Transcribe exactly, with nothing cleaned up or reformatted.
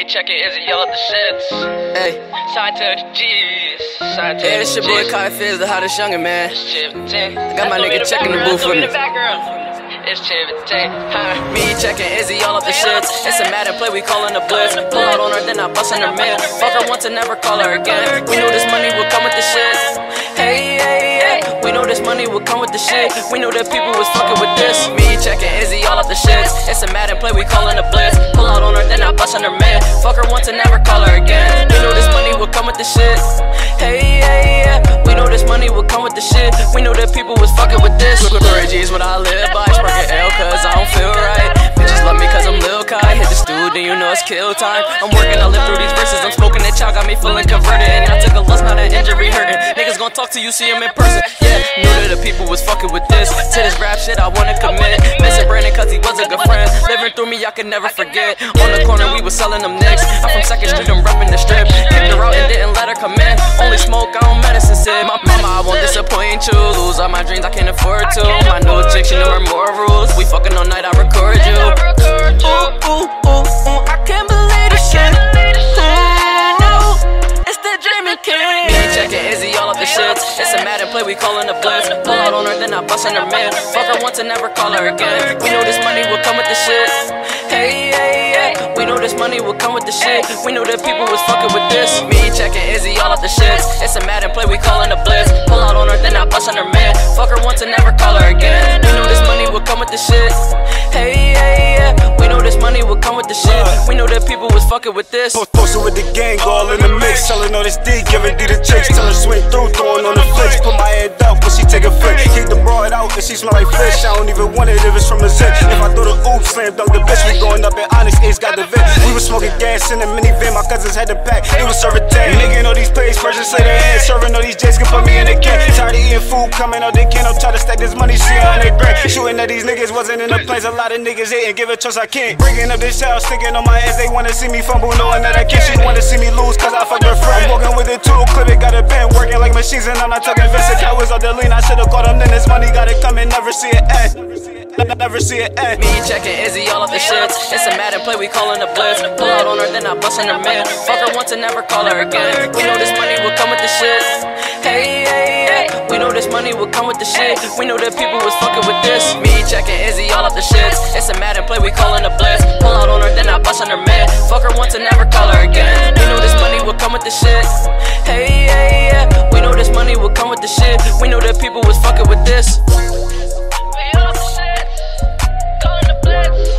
checking Izzy, yell at the shits. Hey, Side to the G's. Side to hey, the it's your boy Kai Fizz, the hottest youngin', man. It's Chivity. I got my nigga checking the booth for me. It's Chivity. Huh. Me checking Izzy, all of the shits. It's a Madden play, we callin' the blitz. Pull out on her, then I bust in her mid. Fuck her once and never call her again. We know this money will come with the shit. Hey, hey, hey. We know this money will come with the shit. We know that people was fucking with this. Me checking Izzy, all of the shits. It's a Madden play, we callin' the blitz. Pull out on her, then I bust in her mid. Fuck her once and never call her again. We know this money will come with the shit. Hey, hey, yeah. We know this money will come with the shit. We know that people was fucking with this. Glory G's what I live by. Sparking L cause I don't feel right. Bitches love me cause I'm Lil Kai. Hit the stool, then you know it's kill time. I'm working, I live through these verses. I'm smoking that chow, got me feeling converted. And I took a loss, now that injury hurting. Niggas gon' talk to you, see him in person. Yeah, knew that the people was fucking with this. To this rap shit, I wanna commit. Missing Brandon cause he was a good friend. Living through me, I can never forget. On the corner, we was selling them nicks. I'm from Second Street, I'm repping the strip. Kicked her out and didn't let her come in. Only smoke, I don't medicine sip. My mama, I won't disappoint you. Lose all my dreams, I can't afford to. My new chick, she know her more rules. We fucking all night, I record you. Ooh, ooh, ooh, ooh, I can't believe this shit. Ooh, it's the Dreamin' King. Me checking Izzy, all of the shits. It's a Madden play, we callin' the blitz. Pull out on her, then I bust in her mid. Fuck her once and never call her again. We know this money will come with the shit. Hey, hey, hey. We know this money will come with the shit. We know that people was fucking with this. Me checking Izzy, all of the shits. It's a Madden play, we callin' the blitz. Pull out on her, then I bust in her mid. Fuck her once and never call her again. We know this money will come with the shit. Hey, hey, yeah. We know this money will come with the shit. We know that people was fucking with this. Posted with the gang, all in the mix. Selling all this D, giving D the tricks. Tell her swing through, throwing on the flicks. Put my head up, but she take a flick. Kick the broad out, and she smell like fish. I don't even want it if it's from a zip. If I throw the oops, slam dunk the bitch. We going up in Onyx, Ace got the vent. We was smoking gas in the minivan, my cousins had the pack. They was serving ten. Nigga, all these plays, Persian say their head. Serving all these J's can put me in the can. Tired of eating food, coming out they can. I'm trying to stack this money, see on they break. Shooting at these niggas, wasn't in the plans. A lot of niggas hating, give a trust I can't. Bringing up this house, sticking on my ass. They wanna see me fumble, knowing that I can't. She wanna see me lose, cause I fucked her friend. I'm walking with a tool, clip it, got a pen. Working like machines, and I'm not talking Vincent. I was on the lean, I should've caught him. Then this money gotta come and never see it end. Never see it end. Me checking Izzy, all of the shits. It's a Madden play, we callin' the blitz. Pull out on her, then I bust in her mid. Fuck her once and never call her again. We know this money will come with the shit. Hey, hey, hey. We know this money will come with the shit. We know that people was fucking with this. Me checking Izzy, all of the shits. It's a Madden play, we callin' the blitz. Pull out on her, then I bust in her mid. Fuck her once and never call her again. We know this money will come with the shit. Hey, hey, yeah. We know this money will come with the shit. We know that people was fucking with this. We all the shit. Calling the blitz.